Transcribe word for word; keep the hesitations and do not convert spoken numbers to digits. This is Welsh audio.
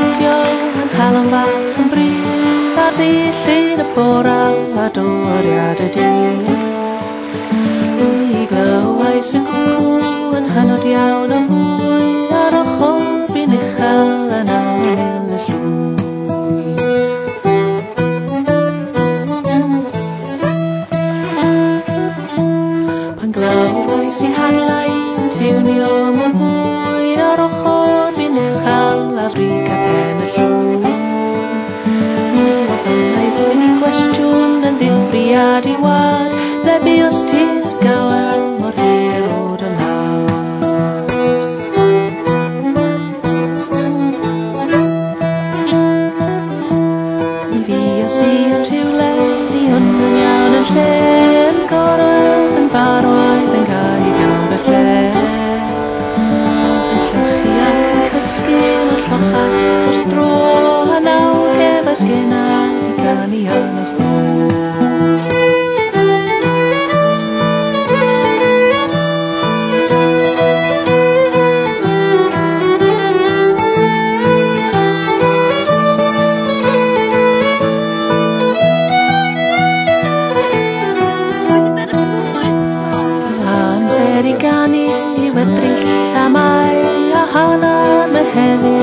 radio yn halon fach yn bryd ar ddillin y bora a doriad y dydd. I glywais y cwcw yn hynod iawn o fwy ar ochr bu'n uchel yn awnil y llwy. Pan glywais i hanlais yn tiwnio mor fwy ar ochr bu'n uchel a frig a pen y llwy. Nais i ni gwestiwn yn ddifriad i wad, ble buos ti'r gywel mor hir o'r y law. Ni fi os i yn rhywle, ni hwn yn iawn yn lle, yn gorwedd, yn barwaidd, yn gael i gael y lle. Yn llechi ac yn cysgu, yn llochas dros dro, a nawr cefais genna i ganu yn y ffwrdd. Amser i ganu i wedrill a mai a hanner Mehefin.